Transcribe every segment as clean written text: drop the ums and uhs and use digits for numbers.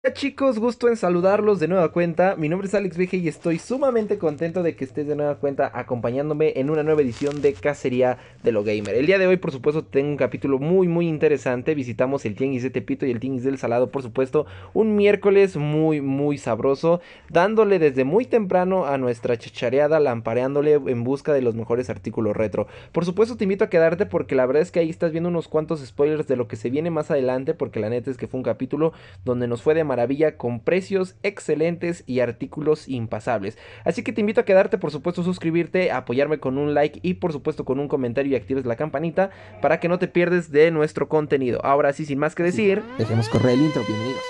Hola chicos, gusto en saludarlos de nueva cuenta. Mi nombre es Alex VG y estoy sumamente contento de que estés de nueva cuenta acompañándome en una nueva edición de Cacería de lo Gamer. El día de hoy, por supuesto, tengo un capítulo muy interesante. Visitamos el Tianguis de Tepito y el Tianguis del Salado, por supuesto. Un miércoles muy sabroso, dándole desde muy temprano a nuestra chachareada, lampareándole en busca de los mejores artículos retro. Por supuesto, te invito a quedarte porque la verdad es que ahí estás viendo unos cuantos spoilers de lo que se viene más adelante, porque la neta es que fue un capítulo donde nos fue de maravilla con precios excelentes y artículos impasables. Así que te invito a quedarte, por supuesto, suscribirte, apoyarme con un like y por supuesto con un comentario y actives la campanita para que no te pierdes de nuestro contenido. Ahora sí, sin más que decir, dejemos correr el intro, bienvenidos.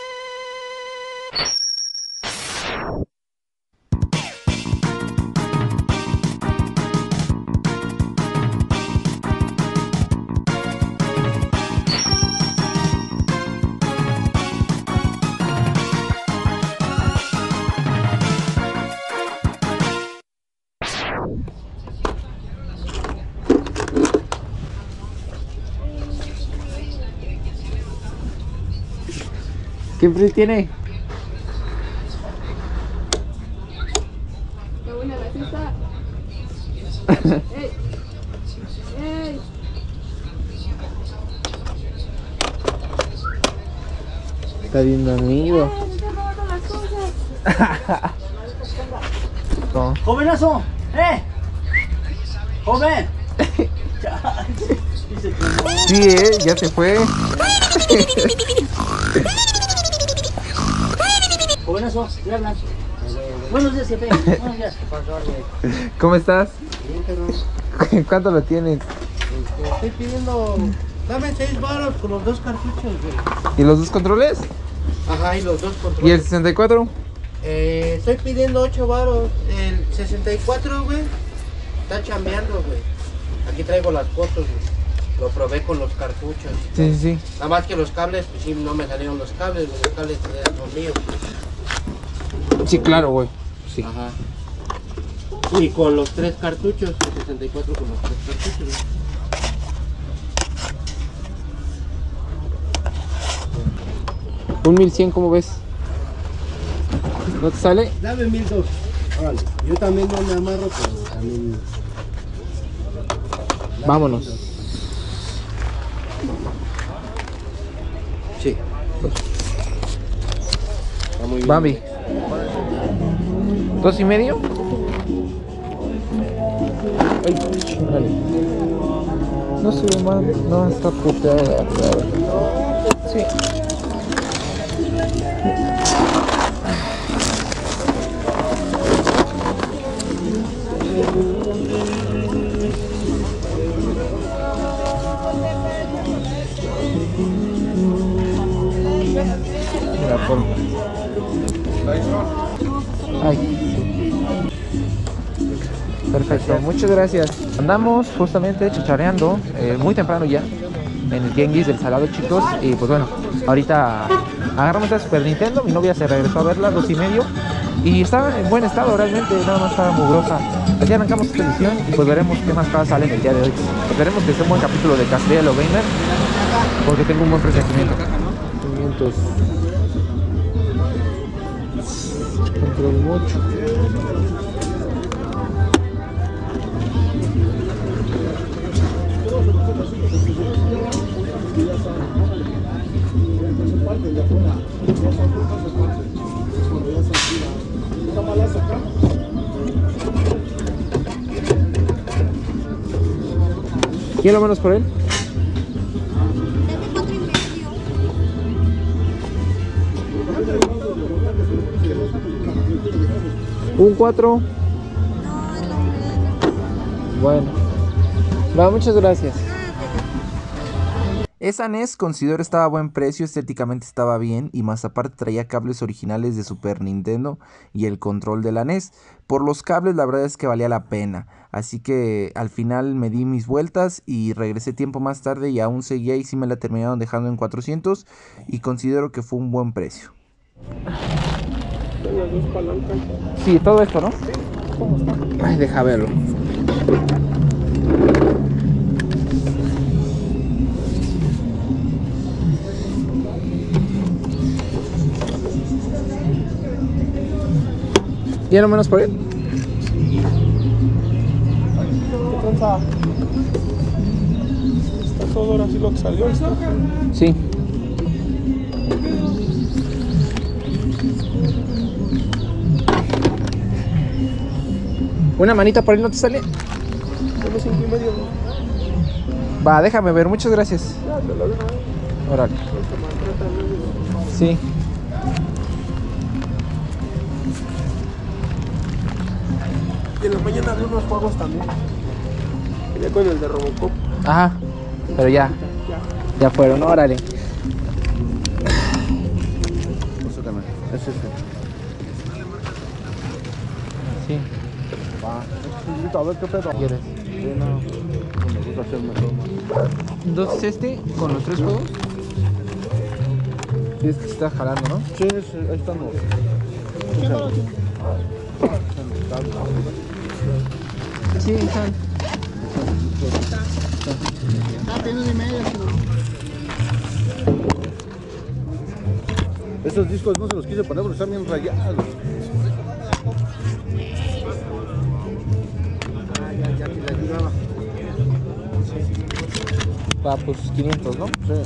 ¿Qué precio tiene? Qué buena la fiesta. ¡Ey! ¡Ey! Está viendo amigo. ¡Me están robando las cosas! No. ¡Jovenazo! ¡Eh! ¡Joven! Dice que no. Sí, ya se fue. Jovenazo, ¿qué hablan? Buenos días, jefe. Buenos días. ¿Cómo estás? Bien, pero ¿Cuánto lo tienes? estoy pidiendo. Dame 6 varos con los 2 cartuchos, güey. ¿Y los dos controles? Ajá, y los 2 ¿Y controles. el 64? Estoy pidiendo 8 varos. El 64, güey, está chambeando, güey. Aquí traigo las fotos, güey. Lo probé con los cartuchos. Sí. Nada más que los cables, pues sí, no me salieron los cables, güey. Los cables son míos. Sí, claro, güey. Sí. Ajá. Y con los 3 cartuchos, el 64 con los 3 cartuchos. Un 1100, ¿cómo ves? ¿No te sale? Dame 1200. Órale. Yo también no me amarro, pero también. Vámonos. Sí. Está muy bien. Bambi. ¿2.5? Ay, chingale. No se ve mal, no está puteada. Sí. Mira, por... Ay. Perfecto, muchas gracias. Andamos justamente chachareando muy temprano ya en el tianguis del Salado, chicos. Y pues bueno, ahorita agarramos la Super Nintendo. Mi novia se regresó a verla, 2.5. Y estaba en buen estado realmente, nada más estaba mugrosa. Así arrancamos esta edición y pues veremos qué más cosas salen el día de hoy. Esperemos que sea un buen capítulo de Cacería de lo Gamer, porque tengo un buen presentimiento. Movimientos. Control mucho. ¿Quién lo menos por él? Un 4. Bueno. Va, muchas gracias. Esa NES considero estaba a buen precio, estéticamente estaba bien y más aparte traía cables originales de Super Nintendo y el control de la NES. Por los cables la verdad es que valía la pena, así que al final me di mis vueltas y regresé tiempo más tarde y aún seguía y sí me la terminaron dejando en 400 y considero que fue un buen precio. Sí, todo esto, ¿no? Ay, deja verlo. ¿Y a lo menos por él? ¿Qué tranza? ¿Está todo ahora sí lo que salió? Sí. ¿Una manita por él no te sale? Tengo 5.5. Va, déjame ver, muchas gracias. Ya, te lo dejo. Órale. Sí. Y en la mañana vi unos juegos también. Ya con el de Robocop. Ajá. Pero ya. Ya fueron, órale. Es Sí. A ver qué pedo. ¿Quieres? No me gusta hacer mejor. Entonces este, con los 3 juegos. Sí, es que está jalando, ¿no? Sí, ahí están los. Sí, están. Esos discos no se los quise poner porque están bien rayados. Ya te la ayudaba. Va, pues 500, ¿no? Sí.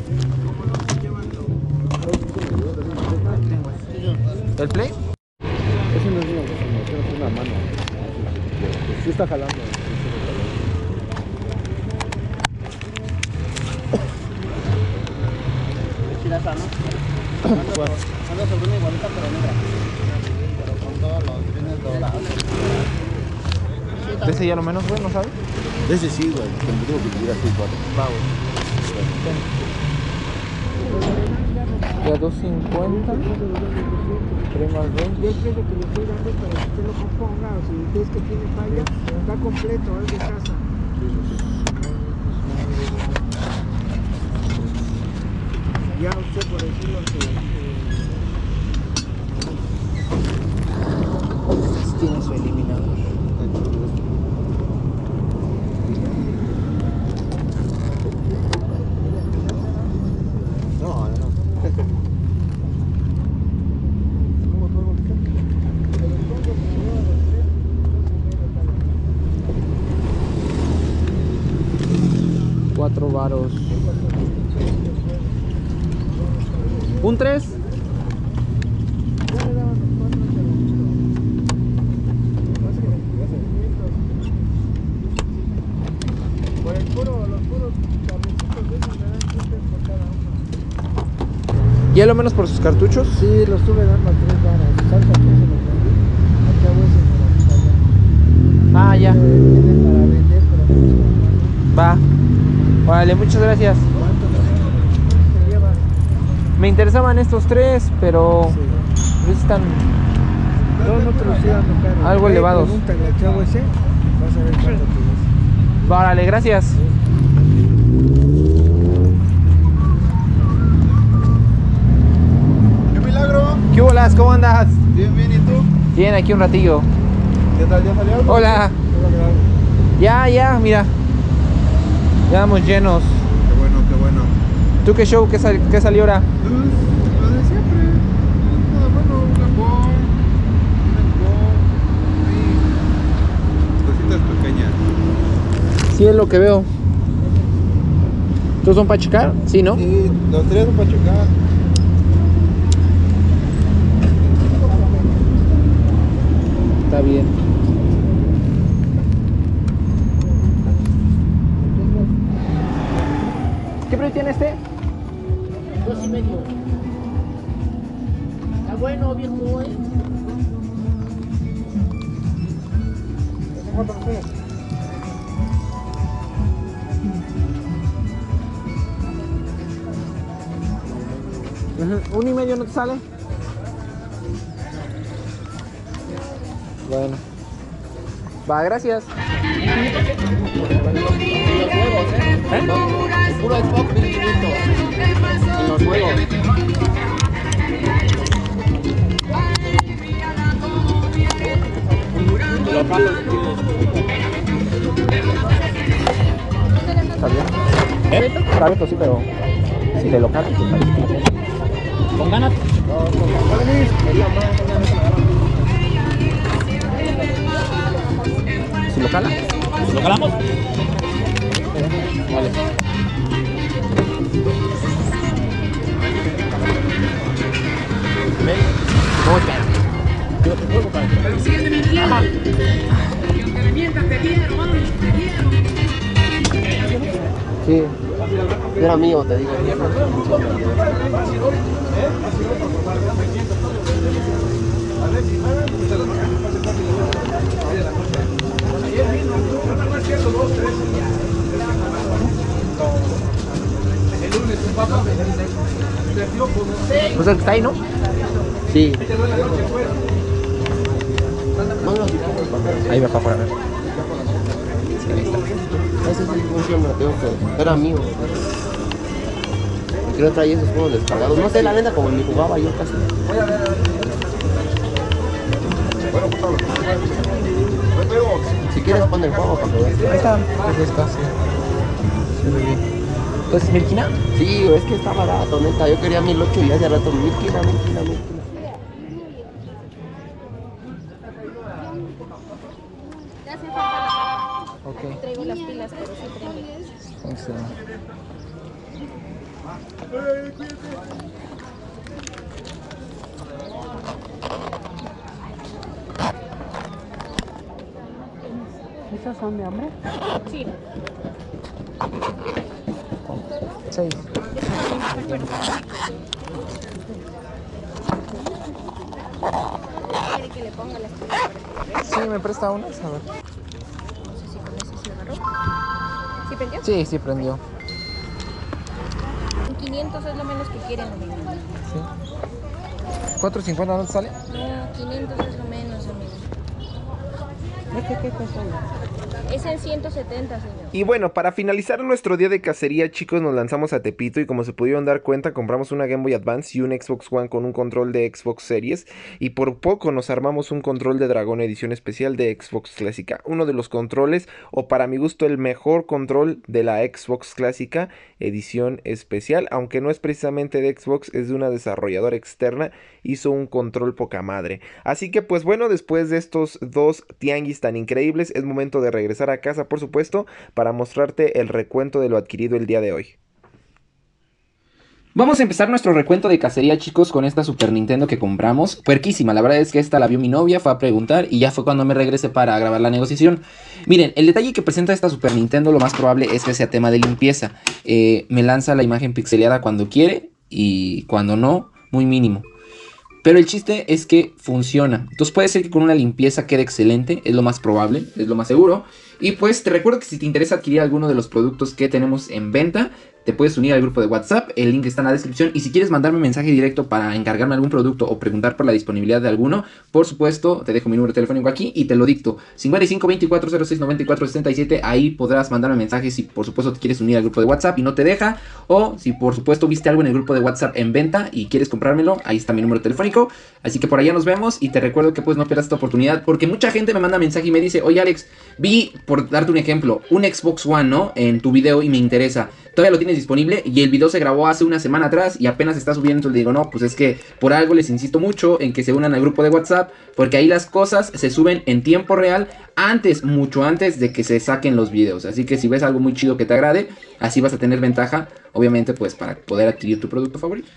¿El Play? Ese no es una mano. Sí está jalando. Chiraza, ¿no? Anda sobre una igualita pero negra. Pero con todos los fines dorados. Ese ya lo menos, güey, ¿no sabes? Ese sí, güey. Como digo que tuviera así, güey. Va, güey. Ya 250. 3 más 2. Yo creo que le estoy dando para que usted lo componga, o si ves que tiene falla, está completo, es de casa. Ya usted por decirlo que Tiene su eliminador. No. 4 varos. ¿Un 3? por el puro, los puros cablecitos de esos me dan 100 por cada uno. ¿Y a lo menos por sus cartuchos? Sí, los estuve dando a 3 varas. ¿Sabes a quién se los vendí? Aquí a ese me los allá. Ah, ya. Tienen para vender, pero no se los Va. Órale, muchas gracias. ¿Cuánto se lleva? Me interesaban estos 3, pero pues están No te los estoy dando caro. Algo elevados. Pregúntale al chavo ese, vas a ver cuánto te das. Va, órale, gracias. ¡Qué milagro! ¿Qué bolas? ¿Cómo andas? Bien, bien, ¿y tú? Bien, aquí un ratillo. ¿Qué tal? ¿Ya salió? Hola. Ya, mira. Ya vamos llenos. Qué bueno, qué bueno. ¿Tú qué show? ¿Qué salió ahora? Lo de siempre. Nada bueno, un Japón, cositas pequeñas. Sí, es lo que veo. ¿Tú son para checar? Sí, ¿no? Sí, los 3 son para chocar. Está bien. ¿Qué precio tiene este? 2.5. Está bueno, viejo, ¿1 y medio no te sale? Bueno. Va, gracias. En los juegos, El puro Xbox 1500. En los juegos. Y los palos, ¿Está bien? Está bien, pues sí, pero si te lo cargas, pues está bien. con ganas. No, ya. Yo te juego para que... Ajá. Sí. Era mío, te digo. Pues el que está ahí, ¿no? Sí. Ahí va para afuera. Ese sí funciona, tengo que... Era mío. Quiero traer esos juegos descargados. No sé, la neta, como ni jugaba yo casi. Si quieres, pon el juego para que veas. Ahí está. Ahí está, sí. Sí, muy bien. ¿Entonces 1000 quina? Sí, es que está barato, neta. Yo quería 1008 y hace rato 1000 quina. Te hace falta la papa. Ok. Traigo las pilas, pero sí prende. Excelente. ¿Esas son de hambre? Sí. 6. ¿Quiere que le ponga las pilas? Sí, me presta unas, a ver. No sé si con ese se agarró. ¿Sí prendió? Sí, sí prendió. 500 es lo menos que quieren, amigo. Sí. 4.50 ¿no te sale? No, 500 es lo menos, amigo. ¿Qué cosa Es en 170, señor. Y bueno, para finalizar nuestro día de cacería, chicos, nos lanzamos a Tepito y como se pudieron dar cuenta, compramos una Game Boy Advance y un Xbox One con un control de Xbox Series y por poco nos armamos un control de Dragón edición especial de Xbox Clásica. Uno de los controles, o para mi gusto el mejor control de la Xbox Clásica edición especial, aunque no es precisamente de Xbox, es de una desarrolladora externa, hizo un control poca madre. Así que pues bueno, después de estos dos tianguis tan increíbles, es momento de regresar a casa, por supuesto, para mostrarte el recuento de lo adquirido el día de hoy. Vamos a empezar nuestro recuento de cacería, chicos, con esta Super Nintendo que compramos. Puerquísima, la verdad es que esta la vio mi novia, fue a preguntar y ya fue cuando me regresé para grabar la negociación. Miren, el detalle que presenta esta Super Nintendo lo más probable es que sea tema de limpieza. Me lanza la imagen pixeleada cuando quiere y cuando no, muy mínimo. Pero el chiste es que funciona. Entonces puede ser que con una limpieza quede excelente. Es lo más probable, es lo más seguro. Y pues te recuerdo que si te interesa adquirir alguno de los productos que tenemos en venta, te puedes unir al grupo de WhatsApp, el link está en la descripción. Y si quieres mandarme mensaje directo para encargarme algún producto o preguntar por la disponibilidad de alguno, por supuesto, te dejo mi número telefónico aquí y te lo dicto. 55 24 06 94 67, ahí podrás mandarme mensajes si por supuesto te quieres unir al grupo de WhatsApp y no te deja. O si por supuesto viste algo en el grupo de WhatsApp en venta y quieres comprármelo, ahí está mi número telefónico. Así que por allá nos vemos y te recuerdo que pues no pierdas esta oportunidad, porque mucha gente me manda mensaje y me dice: oye Alex, vi, por darte un ejemplo, un Xbox One, ¿no? En tu video y me interesa. Todavía lo tienes disponible y el video se grabó hace una semana atrás y apenas está subiendo. Entonces le digo, no, pues es que por algo les insisto mucho en que se unan al grupo de WhatsApp, porque ahí las cosas se suben en tiempo real, antes, mucho antes de que se saquen los videos. Así que si ves algo muy chido que te agrade, así vas a tener ventaja, obviamente, pues para poder adquirir tu producto favorito.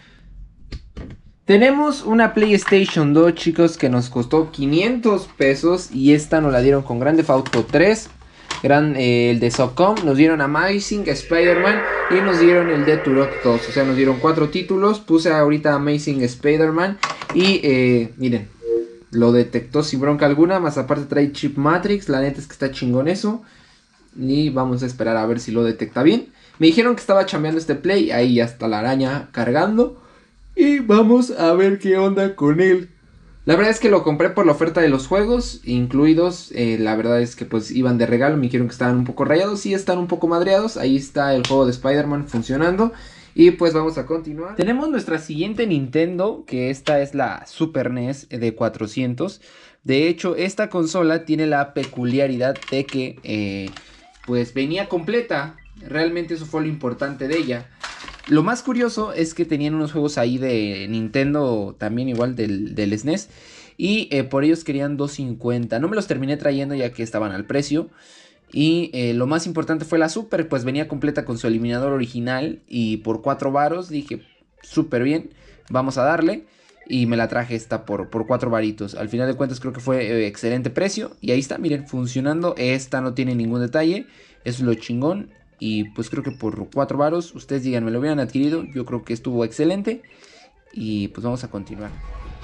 Tenemos una PlayStation 2, chicos, que nos costó 500 pesos y esta nos la dieron con Grand Theft Auto 3. El de Socom, nos dieron Amazing Spider-Man y nos dieron el de Turok 2. O sea, nos dieron 4 títulos. Puse ahorita Amazing Spider-Man y miren, lo detectó sin bronca alguna. Más aparte trae chip Matrix. La neta es que está chingón eso. Y vamos a esperar a ver si lo detecta bien. Me dijeron que estaba chambeando este Play. Ahí ya está la araña cargando. Y vamos a ver qué onda con él. La verdad es que lo compré por la oferta de los juegos incluidos. La verdad es que pues iban de regalo. Me dijeron que estaban un poco rayados. Sí, están un poco madreados. Ahí está el juego de Spider-Man funcionando. Y pues vamos a continuar. Tenemos nuestra siguiente Nintendo, que esta es la Super NES de 400. De hecho, esta consola tiene la peculiaridad de que pues venía completa. Realmente eso fue lo importante de ella. Lo más curioso es que tenían unos juegos ahí de Nintendo, también igual del SNES. Y por ellos querían $2.50. No me los terminé trayendo ya que estaban al precio. Y lo más importante fue la Super, pues venía completa con su eliminador original. Y por 4 varos dije, súper bien, vamos a darle. y me la traje esta por 4 varitos. Al final de cuentas creo que fue excelente precio. Y ahí está, miren, funcionando. Esta no tiene ningún detalle. Eso es lo chingón. Y pues creo que por 4 varos, ustedes díganme, lo hubieran adquirido. Yo creo que estuvo excelente. Y pues vamos a continuar.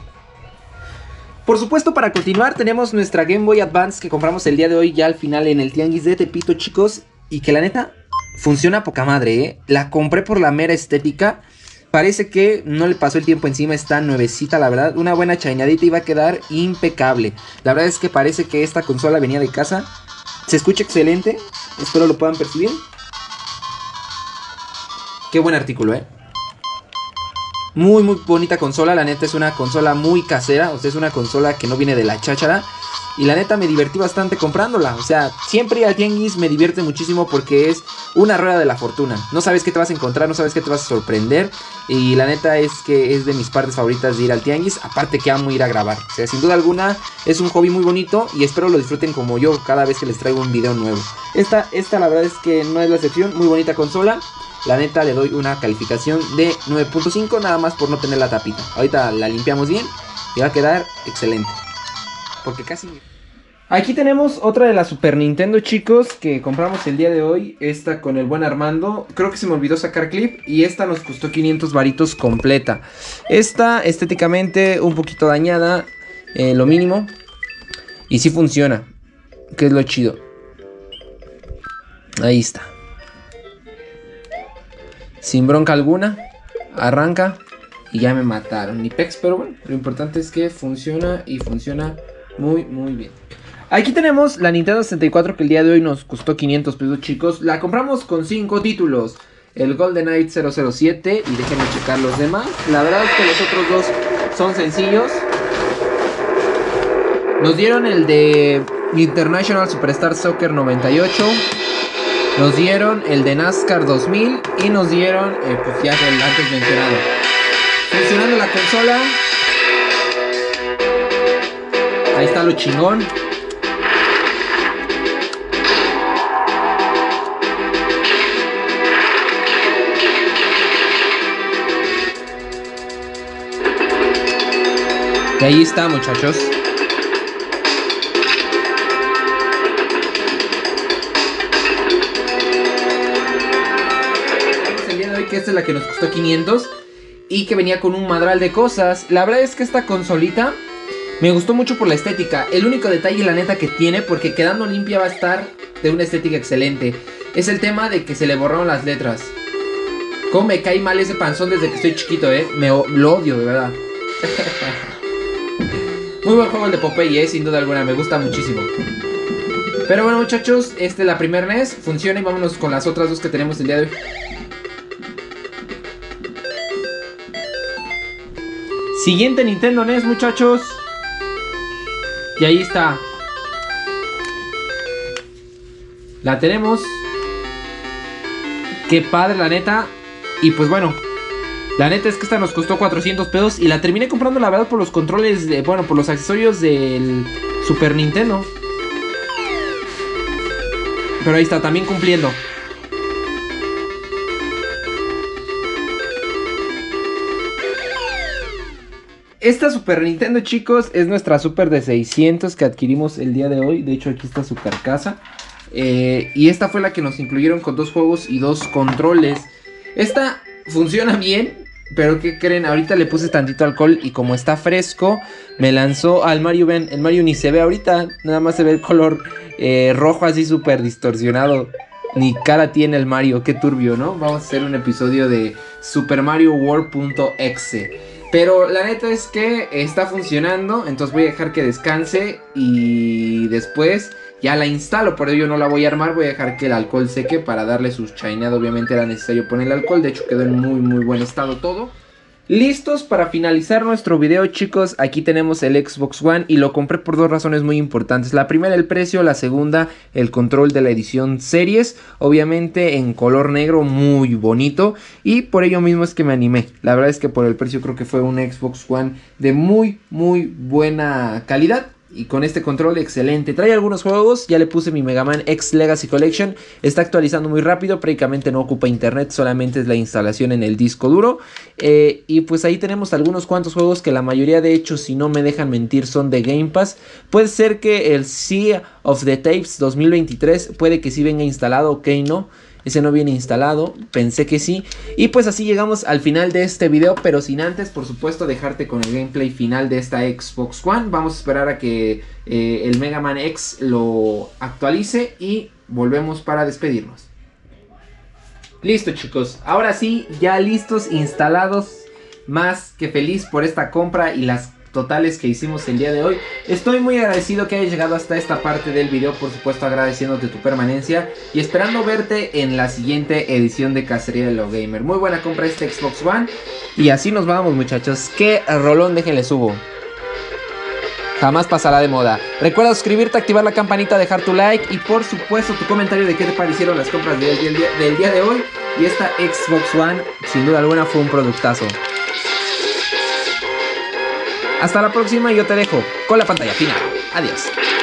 Por supuesto, para continuar tenemos nuestra Game Boy Advance que compramos el día de hoy ya al final en el Tianguis de Tepito, chicos. Y que la neta funciona poca madre, ¿eh? La compré por la mera estética. Parece que no le pasó el tiempo encima, está nuevecita, la verdad. Una buena chainadita iba a quedar impecable. La verdad es que parece que esta consola venía de casa. Se escucha excelente, espero lo puedan percibir. Qué buen artículo, Muy bonita consola, la neta es una consola muy casera. O sea, es una consola que no viene de la cháchara. Y la neta me divertí bastante comprándola. O sea, siempre ir al tianguis me divierte muchísimo porque es una rueda de la fortuna. No sabes qué te vas a encontrar, no sabes qué te vas a sorprender. Y la neta es que es de mis partes favoritas de ir al tianguis. Aparte que amo ir a grabar. O sea, sin duda alguna es un hobby muy bonito y espero lo disfruten como yo cada vez que les traigo un video nuevo. Esta la verdad es que no es la excepción. Muy bonita consola. La neta le doy una calificación de 9.5 nada más por no tener la tapita. Ahorita la limpiamos bien y va a quedar excelente. Porque casi... Aquí tenemos otra de la Super Nintendo, chicos, que compramos el día de hoy. Esta con el buen Armando. Creo que se me olvidó sacar clip. Y esta nos costó 500 varitos completa. Esta estéticamente un poquito dañada, lo mínimo. Y sí funciona, que es lo chido. Ahí está. Sin bronca alguna. Arranca. Y ya me mataron. Ni pex, pero bueno, lo importante es que funciona y funciona muy bien. Aquí tenemos la Nintendo 64 que el día de hoy nos costó 500 pesos, chicos. La compramos con 5 títulos. El GoldenEye 007 y déjenme checar los demás. La verdad es que los otros dos son sencillos. Nos dieron el de International Superstar Soccer 98. Nos dieron el de NASCAR 2000 y nos dieron, pues ya el antes mencionado. Funcionando la consola. Ahí está lo chingón. Y ahí está, muchachos. El día de hoy que esta es la que nos costó 500 y que venía con un madral de cosas. La verdad es que esta consolita me gustó mucho por la estética. El único detalle, la neta, que tiene, porque quedando limpia va a estar de una estética excelente, es el tema de que se le borraron las letras. Cómo me cae mal ese panzón desde que estoy chiquito, lo odio, de verdad. Muy buen juego el de Popeye, sin duda alguna, me gusta muchísimo. Pero bueno, muchachos, esta es la primer NES, funciona y vámonos con las otras dos que tenemos el día de hoy. Siguiente Nintendo NES, muchachos. Y ahí está. La tenemos. Qué padre, la neta. Y pues bueno, la neta es que esta nos costó 400 pesos. Y la terminé comprando, la verdad, por los controles bueno, por los accesorios del Super Nintendo. Pero ahí está, también cumpliendo. Esta Super Nintendo, chicos, es nuestra Super de 600 que adquirimos el día de hoy. De hecho, aquí está su carcasa. Y esta fue la que nos incluyeron con 2 juegos y 2 controles. Esta funciona bien, pero ¿qué creen? Ahorita le puse tantito alcohol y como está fresco, me lanzó al Mario. Ven, el Mario ni se ve ahorita, nada más se ve el color rojo así súper distorsionado. Ni cara tiene el Mario, qué turbio, ¿no? Vamos a hacer un episodio de Super Mario World.exe. Pero la neta es que está funcionando, entonces voy a dejar que descanse y después ya la instalo. Por ello no la voy a armar, voy a dejar que el alcohol seque para darle su chainado. Obviamente era necesario ponerle alcohol, de hecho quedó en muy buen estado todo. Listos para finalizar nuestro video, chicos. Aquí tenemos el Xbox One y lo compré por 2 razones muy importantes. La primera, el precio, la segunda, el control de la edición series, obviamente en color negro, muy bonito, y por ello mismo es que me animé. La verdad es que por el precio creo que fue un Xbox One de muy buena calidad. y con este control excelente. Trae algunos juegos, ya le puse mi Mega Man X Legacy Collection. Está actualizando muy rápido, prácticamente no ocupa internet, solamente es la instalación en el disco duro. Y pues ahí tenemos algunos cuantos juegos que la mayoría, de hecho, si no me dejan mentir, son de Game Pass. Puede ser que el Sea of the Tapes 2023 puede que sí venga instalado, ok, no. Ese no viene instalado, pensé que sí. Y pues así llegamos al final de este video, pero sin antes, por supuesto, dejarte con el gameplay final de esta Xbox One. Vamos a esperar a que el Mega Man X lo actualice y volvemos para despedirnos. Listo, chicos, ahora sí, ya listos, instalados. Más que feliz por esta compra y las totales que hicimos el día de hoy. Estoy muy agradecido que hayas llegado hasta esta parte del video, por supuesto agradeciéndote tu permanencia y esperando verte en la siguiente edición de Cacería de lo Gamer. Muy buena compra este Xbox One. Y así nos vamos, muchachos. Qué rolón, déjenle subo. Jamás pasará de moda. Recuerda suscribirte, activar la campanita, dejar tu like y por supuesto tu comentario de qué te parecieron las compras del día de hoy. Y esta Xbox One, sin duda alguna, fue un productazo. Hasta la próxima y yo te dejo con la pantalla final. Adiós.